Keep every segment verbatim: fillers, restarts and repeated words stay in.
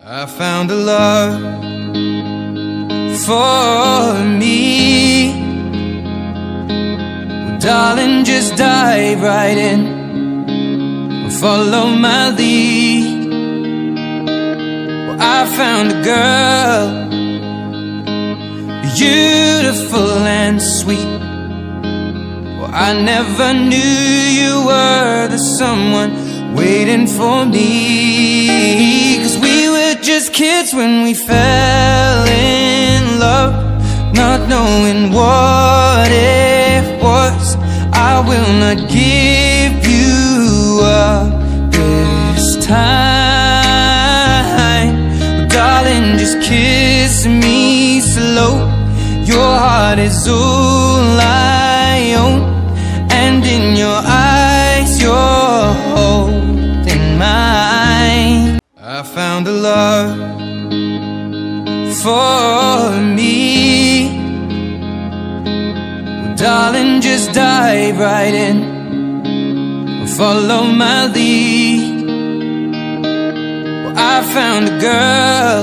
I found a love for me. Well, darling, just dive right in and follow my lead. Well, I found a girl, beautiful and sweet. Well, I never knew you were the someone waiting for me. 'Cause we were just kids when we fell in love, not knowing what it was. I will not give you up this time. Well, darling, just kiss me slow. Your heart is all I own, and in your eyes you're holding mine. I found a love for me. Well, darling, just dive right in and follow my lead. Well, I found a girl,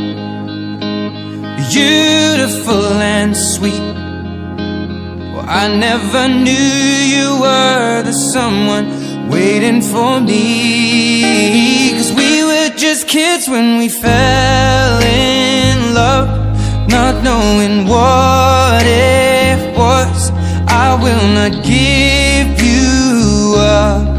beautiful and sweet. Well, I never knew you were the someone waiting for me. 'Cause we were just kids when we fell in love, not knowing what it was. I will not give you up